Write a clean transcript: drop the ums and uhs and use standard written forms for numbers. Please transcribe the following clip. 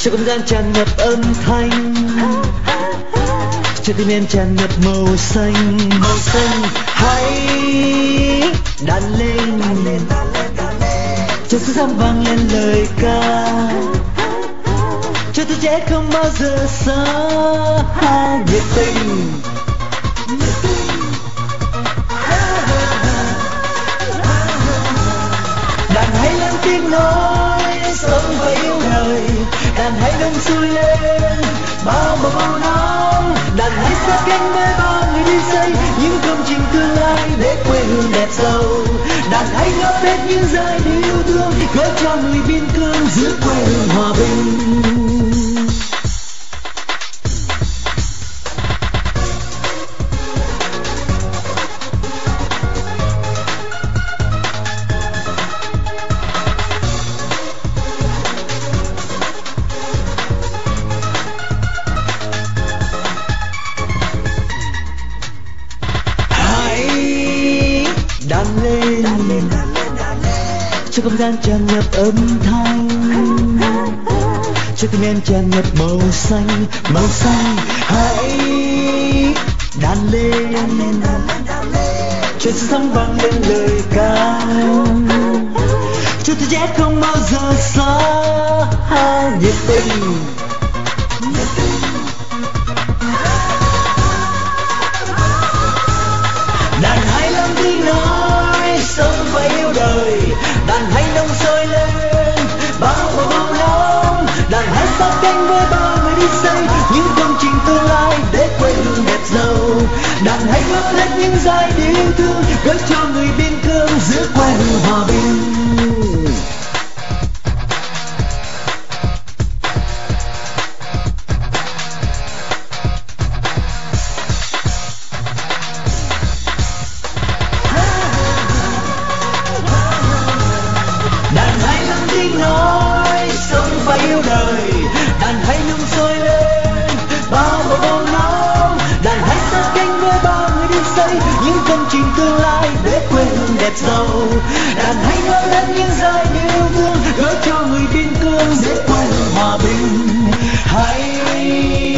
cho không gian tràn ngập âm thanh, cho tim em tràn ngập màu xanh. Màu xanh hãy đàn lên, cho sức sống vang lên lời ca, cho tuổi trẻ không bao giờ xa. Nhiệt tình đàn hãy lên tiếng nói sống và yêu đời, đàn hãy đông sôi lên bao bầu bao nắng, đàn hãy sát cánh với bao người đi xây những công trình tương lai để quê hương đẹp giàu. Đàn hãy góp hết những giai điệu yêu thương gửi cho người biên cương giữ quê hương hòa bình. Đàn lên cho không gian tràn ngập âm thanh, cho tim em tràn ngập màu xanh. Màu xanh hãy đàn lên cho sức sống vang lên lời ca, cho tuổi trẻ không bao giờ xa. Nhiệt tình đàn hãy lớn tiếng nói sống và yêu đời, đàn hãy nông sôi lên bao bầu bao nắng, đàn hãy sát cánh với bao người đi xây những công trình tương lai để quê hương đẹp giàu. Đàn hãy góp hết những giai điệu yêu thương gửi cho người biên cương giữ quê hương hòa bình. Đàn hãy lớn tiếng nói sống và yêu đời, đàn hãy nung sôi lên bao bầu bao nắng, đàn hãy sát cánh với bao người đi xây những công trình tương lai để quê hương đẹp giàu. Đàn hãy góp hết những giai điệu yêu thương gửi cho người biên cương để quê hương hòa bình. Hãy